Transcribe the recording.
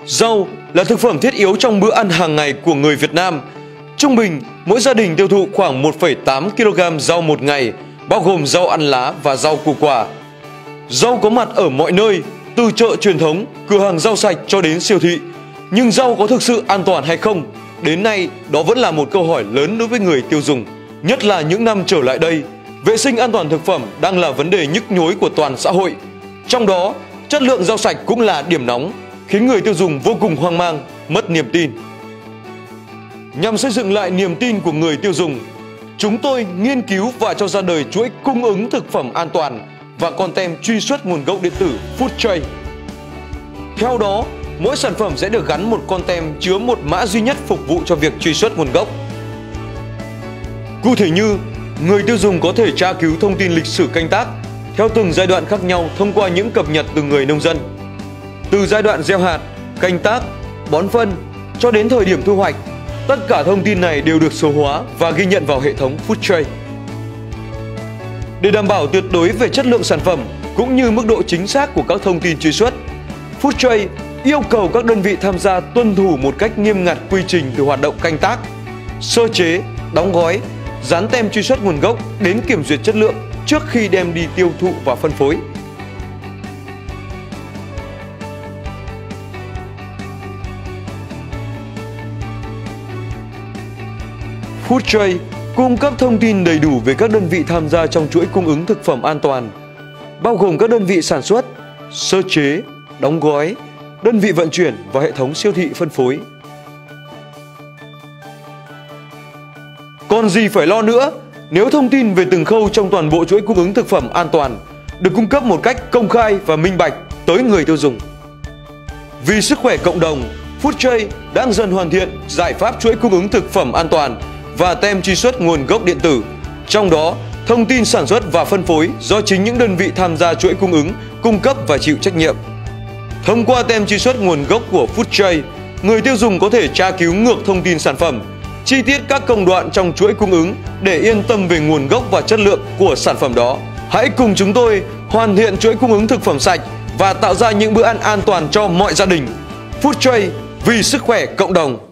Rau là thực phẩm thiết yếu trong bữa ăn hàng ngày của người Việt Nam. Trung bình, mỗi gia đình tiêu thụ khoảng 1,8 kg rau một ngày, bao gồm rau ăn lá và rau củ quả. Rau có mặt ở mọi nơi, từ chợ truyền thống, cửa hàng rau sạch cho đến siêu thị. Nhưng rau có thực sự an toàn hay không? Đến nay, đó vẫn là một câu hỏi lớn đối với người tiêu dùng. Nhất là những năm trở lại đây, vệ sinh an toàn thực phẩm đang là vấn đề nhức nhối của toàn xã hội. Trong đó, chất lượng rau sạch cũng là điểm nóng, khiến người tiêu dùng vô cùng hoang mang, mất niềm tin. Nhằm xây dựng lại niềm tin của người tiêu dùng, chúng tôi nghiên cứu và cho ra đời chuỗi cung ứng thực phẩm an toàn và con tem truy xuất nguồn gốc điện tử Foodtray. Theo đó, mỗi sản phẩm sẽ được gắn một con tem chứa một mã duy nhất phục vụ cho việc truy xuất nguồn gốc. Cụ thể như, người tiêu dùng có thể tra cứu thông tin lịch sử canh tác theo từng giai đoạn khác nhau thông qua những cập nhật từ người nông dân. Từ giai đoạn gieo hạt, canh tác, bón phân cho đến thời điểm thu hoạch, tất cả thông tin này đều được số hóa và ghi nhận vào hệ thống Foodtray. Để đảm bảo tuyệt đối về chất lượng sản phẩm cũng như mức độ chính xác của các thông tin truy xuất, Foodtray yêu cầu các đơn vị tham gia tuân thủ một cách nghiêm ngặt quy trình từ hoạt động canh tác, sơ chế, đóng gói, dán tem truy xuất nguồn gốc đến kiểm duyệt chất lượng trước khi đem đi tiêu thụ và phân phối. Foodtray cung cấp thông tin đầy đủ về các đơn vị tham gia trong chuỗi cung ứng thực phẩm an toàn, bao gồm các đơn vị sản xuất, sơ chế, đóng gói, đơn vị vận chuyển và hệ thống siêu thị phân phối. Còn gì phải lo nữa nếu thông tin về từng khâu trong toàn bộ chuỗi cung ứng thực phẩm an toàn được cung cấp một cách công khai và minh bạch tới người tiêu dùng. Vì sức khỏe cộng đồng, Foodtray đang dần hoàn thiện giải pháp chuỗi cung ứng thực phẩm an toàn và tem truy xuất nguồn gốc điện tử. Trong đó, thông tin sản xuất và phân phối do chính những đơn vị tham gia chuỗi cung ứng cung cấp và chịu trách nhiệm. Thông qua tem truy xuất nguồn gốc của Foodtray, người tiêu dùng có thể tra cứu ngược thông tin sản phẩm, chi tiết các công đoạn trong chuỗi cung ứng để yên tâm về nguồn gốc và chất lượng của sản phẩm đó. Hãy cùng chúng tôi hoàn thiện chuỗi cung ứng thực phẩm sạch và tạo ra những bữa ăn an toàn cho mọi gia đình. Foodtray vì sức khỏe cộng đồng.